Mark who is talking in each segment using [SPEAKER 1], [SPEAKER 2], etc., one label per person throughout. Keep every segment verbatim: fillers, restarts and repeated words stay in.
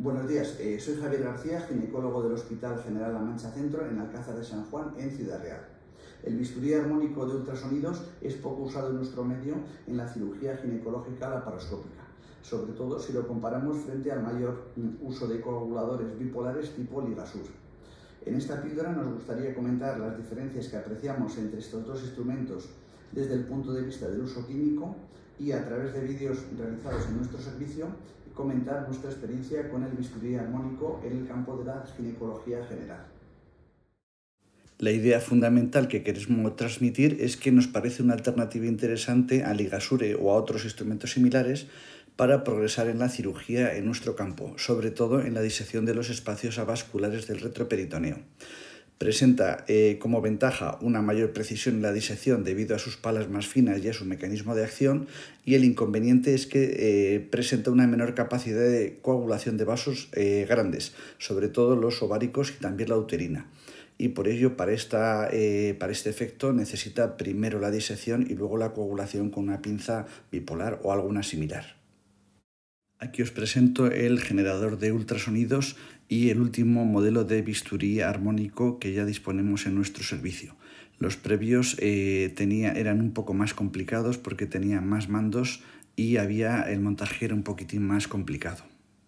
[SPEAKER 1] Buenos días, eh, soy Javier García, ginecólogo del Hospital General La Mancha Centro en Alcázar de San Juan, en Ciudad Real. El bisturí armónico de ultrasonidos es poco usado en nuestro medio en la cirugía ginecológica laparoscópica, sobre todo si lo comparamos frente al mayor uso de coaguladores bipolares tipo Ligasur. En esta píldora nos gustaría comentar las diferencias que apreciamos entre estos dos instrumentos desde el punto de vista del uso químico y, a través de vídeos realizados en nuestro servicio, comentar nuestra experiencia con el bisturí armónico en el campo de la ginecología general.
[SPEAKER 2] La idea fundamental que queremos transmitir es que nos parece una alternativa interesante al Ligasure o a otros instrumentos similares para progresar en la cirugía en nuestro campo, sobre todo en la disección de los espacios avasculares del retroperitoneo. Presenta eh, como ventaja una mayor precisión en la disección debido a sus palas más finas y a su mecanismo de acción, y el inconveniente es que eh, presenta una menor capacidad de coagulación de vasos eh, grandes, sobre todo los ováricos y también la uterina. Y por ello, para, esta, eh, para este efecto, necesita primero la disección y luego la coagulación con una pinza bipolar o alguna similar. Aquí os presento el generador de ultrasonidos y el último modelo de bisturí armónico que ya disponemos en nuestro servicio. Los previos eh, tenía, eran un poco más complicados porque tenían más mandos y había el montaje era un poquitín más complicado.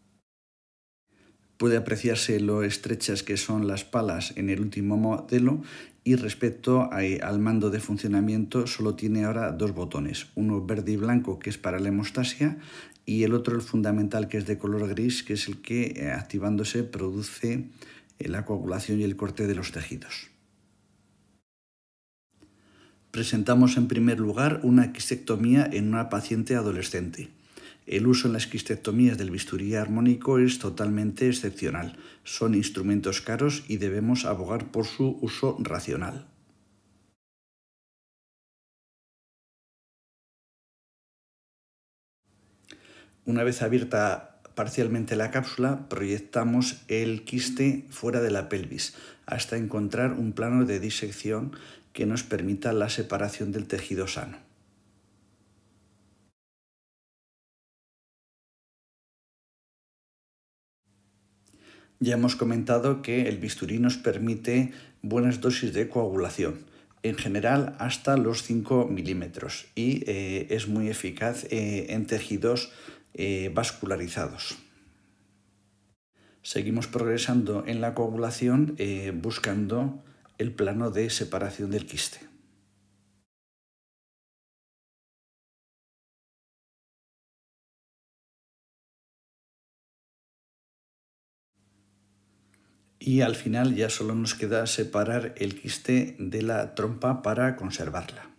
[SPEAKER 2] Puede apreciarse lo estrechas que son las palas en el último modelo, y respecto a, al mando de funcionamiento solo tiene ahora dos botones, uno verde y blanco que es para la hemostasia y el otro, el fundamental, que es de color gris, que es el que eh, activándose produce eh, la coagulación y el corte de los tejidos. Presentamos en primer lugar una quistectomía en una paciente adolescente. El uso en las quistectomías del bisturí armónico es totalmente excepcional. Son instrumentos caros y debemos abogar por su uso racional. Una vez abierta parcialmente la cápsula, proyectamos el quiste fuera de la pelvis hasta encontrar un plano de disección que nos permita la separación del tejido sano. Ya hemos comentado que el bisturí nos permite buenas dosis de coagulación, en general hasta los cinco milímetros, y eh, es muy eficaz eh, en tejidos eh, vascularizados. Seguimos progresando en la coagulación eh, buscando el plano de separación del quiste. Y al final ya solo nos queda separar el quiste de la trompa para conservarla.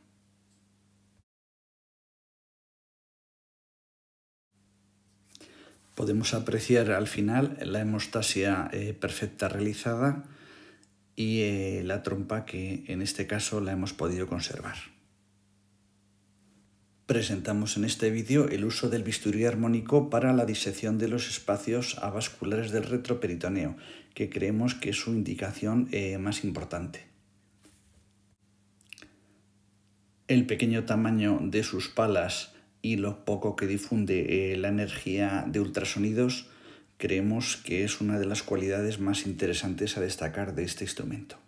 [SPEAKER 2] Podemos apreciar al final la hemostasia eh, perfecta realizada y eh, la trompa, que en este caso la hemos podido conservar. Presentamos en este vídeo el uso del bisturí armónico para la disección de los espacios avasculares del retroperitoneo, que creemos que es su indicación eh, más importante. El pequeño tamaño de sus palas y lo poco que difunde eh, la energía de ultrasonidos, creemos que es una de las cualidades más interesantes a destacar de este instrumento.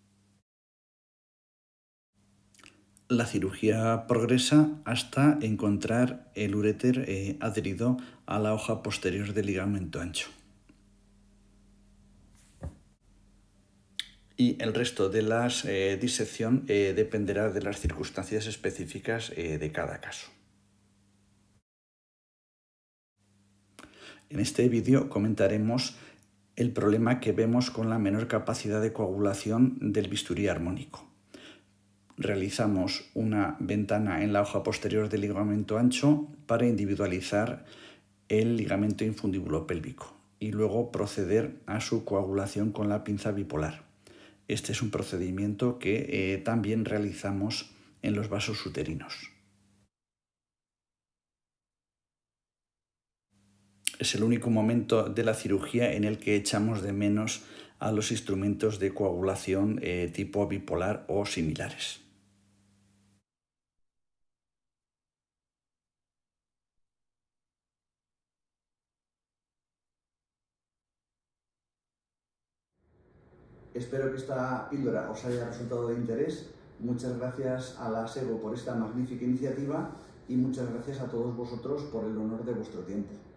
[SPEAKER 2] La cirugía progresa hasta encontrar el uréter eh, adherido a la hoja posterior del ligamento ancho. Y el resto de la eh, disección eh, dependerá de las circunstancias específicas eh, de cada caso. En este vídeo comentaremos el problema que vemos con la menor capacidad de coagulación del bisturí armónico. Realizamos una ventana en la hoja posterior del ligamento ancho para individualizar el ligamento infundíbulo pélvico y luego proceder a su coagulación con la pinza bipolar. Este es un procedimiento que eh, también realizamos en los vasos uterinos. Es el único momento de la cirugía en el que echamos de menos a los instrumentos de coagulación eh, tipo bipolar o similares.
[SPEAKER 1] Espero que esta píldora os haya resultado de interés. Muchas gracias a la SEGO por esta magnífica iniciativa y muchas gracias a todos vosotros por el honor de vuestro tiempo.